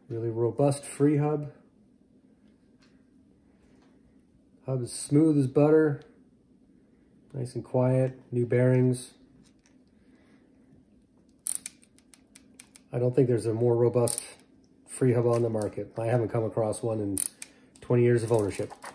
Really robust free hub. Hub is smooth as butter. Nice and quiet. New bearings. I don't think there's a more robust free hub on the market. I haven't come across one in 20 years of ownership.